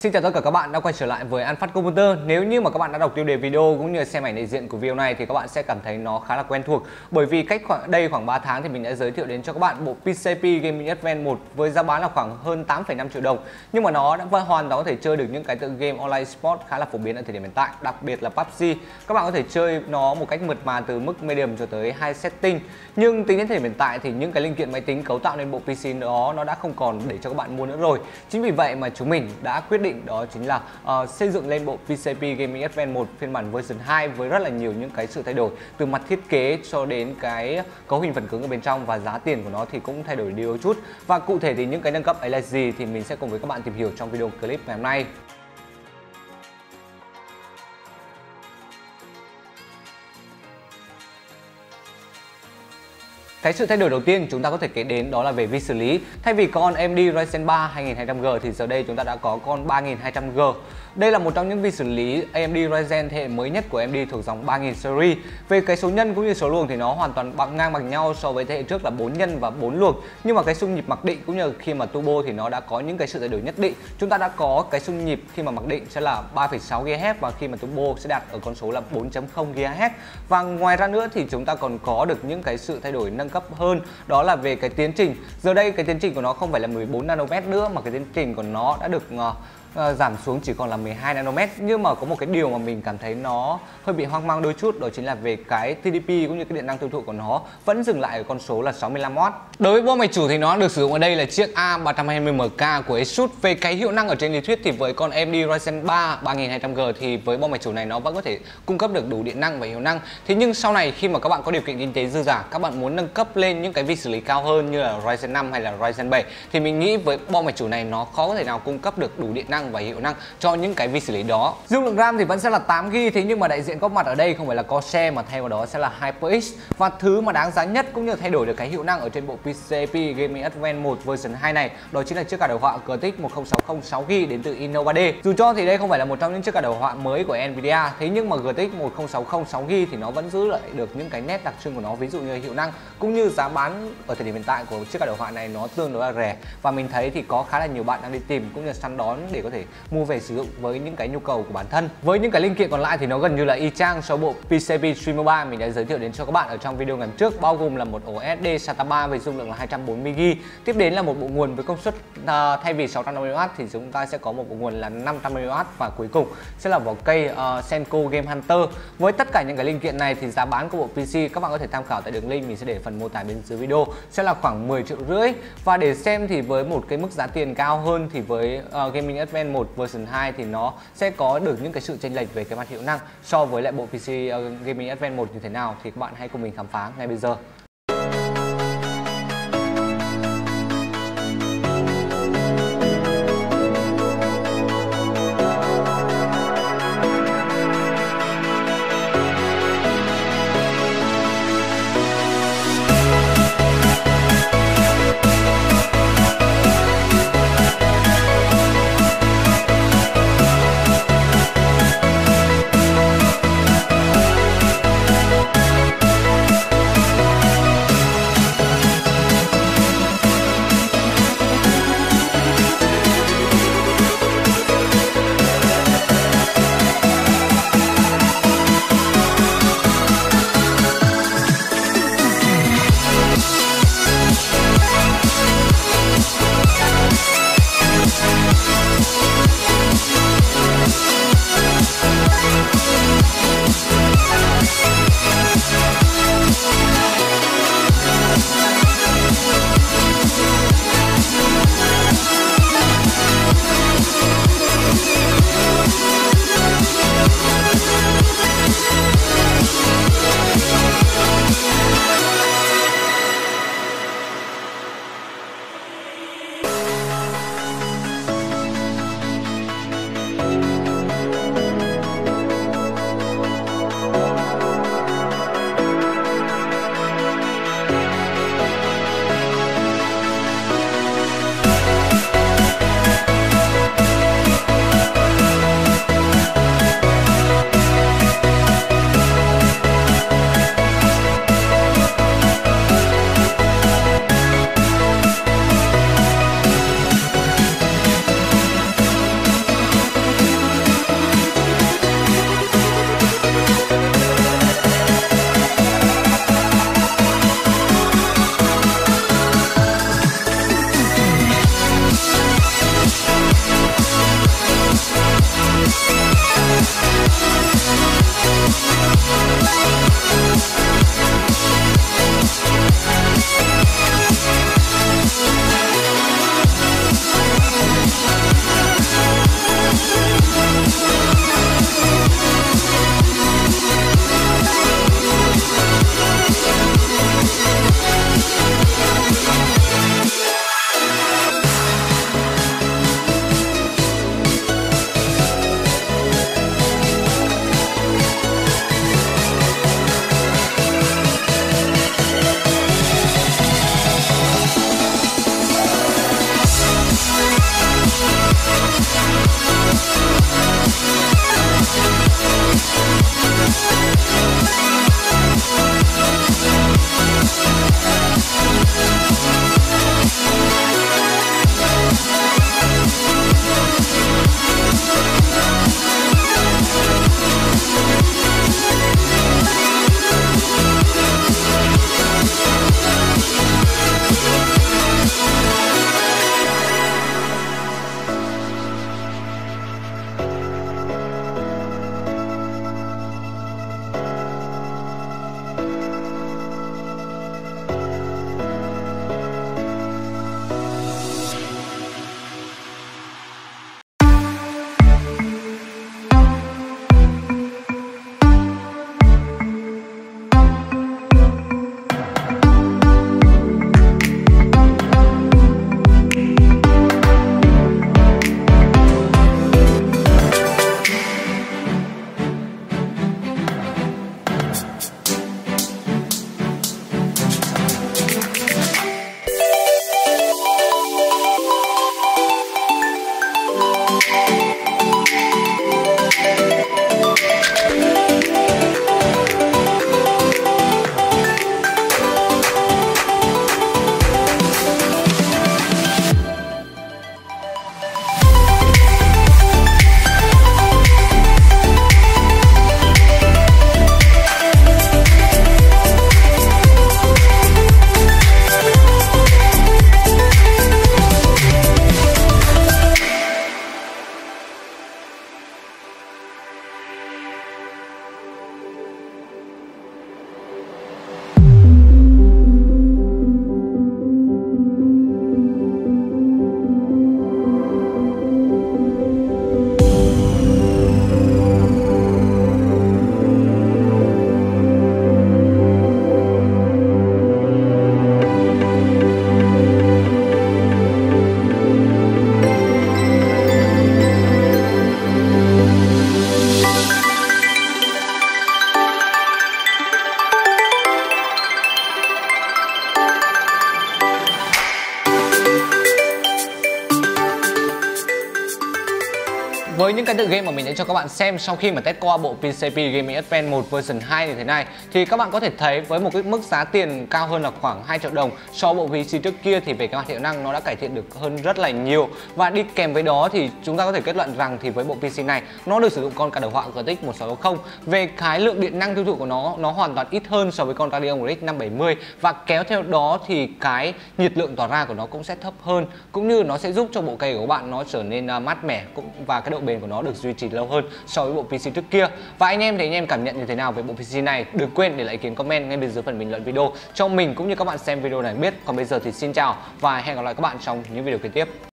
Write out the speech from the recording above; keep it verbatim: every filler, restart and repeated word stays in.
Xin chào tất cả các bạn đã quay trở lại với An Phát Computer. Nếu như mà các bạn đã đọc tiêu đề video cũng như xem ảnh đại diện của video này thì các bạn sẽ cảm thấy nó khá là quen thuộc. Bởi vì cách khoảng đây khoảng ba tháng thì mình đã giới thiệu đến cho các bạn bộ pê xê pê Gaming Advance một với giá bán là khoảng hơn tám phẩy năm triệu đồng. Nhưng mà nó đã hoàn toàn có thể chơi được những cái tựa game online sport khá là phổ biến ở thời điểm hiện tại, đặc biệt là pê u bê giê. Các bạn có thể chơi nó một cách mượt mà từ mức medium cho tới high setting. Nhưng tính đến thời điểm hiện tại thì những cái linh kiện máy tính cấu tạo nên bộ pê xê đó nó đã không còn để cho các bạn mua nữa rồi. Chính vì vậy mà chúng mình đã quyết định đó chính là uh, xây dựng lên bộ pê xê pê Gaming Advance một phiên bản version hai với rất là nhiều những cái sự thay đổi từ mặt thiết kế cho đến cái cấu hình phần cứng ở bên trong, và giá tiền của nó thì cũng thay đổi đi đôi chút. Và cụ thể thì những cái nâng cấp ấy là gì thì mình sẽ cùng với các bạn tìm hiểu trong video clip ngày hôm nay. Cái sự thay đổi đầu tiên chúng ta có thể kể đến đó là về vi xử lý. Thay vì con a em đê Ryzen ba hai nghìn hai trăm G thì giờ đây chúng ta đã có con ba nghìn hai trăm G. Đây là một trong những vi xử lý a em đê Ryzen thế hệ mới nhất của a em đê thuộc dòng ba nghìn series. Về cái số nhân cũng như số luồng thì nó hoàn toàn bằng ngang bằng nhau so với thế hệ trước là bốn nhân và bốn luồng. Nhưng mà cái xung nhịp mặc định cũng như khi mà turbo thì nó đã có những cái sự thay đổi nhất định. Chúng ta đã có cái xung nhịp khi mà mặc định sẽ là ba phẩy sáu gigahertz và khi mà turbo sẽ đạt ở con số là bốn chấm không gigahertz. Và ngoài ra nữa thì chúng ta còn có được những cái sự thay đổi nâng cấp hơn, đó là về cái tiến trình. Giờ đây cái tiến trình của nó không phải là mười bốn nanomet nữa mà cái tiến trình của nó đã được uh, uh, giảm xuống chỉ còn là mười hai nanomet. Nhưng mà có một cái điều mà mình cảm thấy nó hơi bị hoang mang đôi chút, đó chính là về cái tê đê pê cũng như cái điện năng tiêu thụ của nó vẫn dừng lại ở con số là sáu mươi lăm oát. Đối với bo mạch chủ thì nó được sử dụng ở đây là chiếc A ba trăm hai mươi M K của Asus. Về cái hiệu năng ở trên lý thuyết thì với con a em đê Ryzen ba ba nghìn hai trăm G thì với bo mạch chủ này nó vẫn có thể cung cấp được đủ điện năng và hiệu năng. Thế nhưng sau này khi mà các bạn có điều kiện kinh tế dư dả, các bạn muốn nâng cấp lên những cái vi xử lý cao hơn như là Ryzen năm hay là Ryzen bảy thì mình nghĩ với bo mạch chủ này nó khó có thể nào cung cấp được đủ điện năng và hiệu năng cho những cái vi xử lý đó. Dung lượng RAM thì vẫn sẽ là tám gi ga bai, thế nhưng mà đại diện có mặt ở đây không phải là Corsair mà thay vào đó sẽ là HyperX. Và thứ mà đáng giá nhất cũng như thay đổi được cái hiệu năng ở trên bộ pê xê pê Gaming Advance một version hai này đó chính là chiếc card đồ họa giê tê ích một không sáu không sáu gi ga bai đến từ Innova ba D. Dù cho thì đây không phải là một trong những chiếc card đồ họa mới của Nvidia, thế nhưng mà giê tê ích một không sáu không sáu gi ga bai thì nó vẫn giữ lại được những cái nét đặc trưng của nó, ví dụ như hiệu năng cũng như giá bán ở thời điểm hiện tại của chiếc card đồ họa này nó tương đối là rẻ, và mình thấy thì có khá là nhiều bạn đang đi tìm cũng như săn đón để có thể mua về sử dụng với những cái nhu cầu của bản thân. Với những cái linh kiện còn lại thì nó gần như là y chang so bộ pê xê pê Streamer ba mình đã giới thiệu đến cho các bạn ở trong video ngày trước, bao gồm là một ổ ét đê SATA ba với dung lượng là hai trăm bốn mươi gi ga bai, tiếp đến là một bộ nguồn với công suất uh, thay vì sáu trăm năm mươi oát thì chúng ta sẽ có một bộ nguồn là năm trăm năm mươi oát, và cuối cùng sẽ là vỏ cây uh, Senko Game Hunter. Với tất cả những cái linh kiện này thì giá bán của bộ pê xê các bạn có thể tham khảo tại đường link mình sẽ để phần mô tả bên dưới video, sẽ là khoảng mười triệu rưỡi. Và để xem thì với một cái mức giá tiền cao hơn thì với uh, Gaming Advance một version hai thì nó sẽ có được những cái sự chênh lệch về cái mặt hiệu năng so với lại bộ pê xê uh, Gaming Advance một như thế nào thì các bạn hãy cùng mình khám phá ngay bây giờ. Với những cái tựa game mà mình đã cho các bạn xem sau khi mà test qua bộ pê xê pê Gaming Advance một version hai như thế này, thì các bạn có thể thấy với một cái mức giá tiền cao hơn là khoảng hai triệu đồng so với bộ pê xê trước kia, thì về cái mặt hiệu năng nó đã cải thiện được hơn rất là nhiều. Và đi kèm với đó thì chúng ta có thể kết luận rằng thì với bộ pê xê này nó được sử dụng con card đồ họa giê tê ích một sáu sáu không. Về cái lượng điện năng tiêu thụ của nó nó hoàn toàn ít hơn so với con Radeon rờ ích năm bảy mươi, và kéo theo đó thì cái nhiệt lượng tỏa ra của nó cũng sẽ thấp hơn, cũng như nó sẽ giúp cho bộ cây của các bạn nó trở nên mát mẻ cũng và cái độ bền của nó được duy trì lâu hơn so với bộ pê xê trước kia. Và anh em thì anh em cảm nhận như thế nào về bộ pê xê này? Đừng quên để lại ý kiến comment ngay bên dưới phần bình luận video cho mình cũng như các bạn xem video này biết. Còn bây giờ thì xin chào và hẹn gặp lại các bạn trong những video kế tiếp.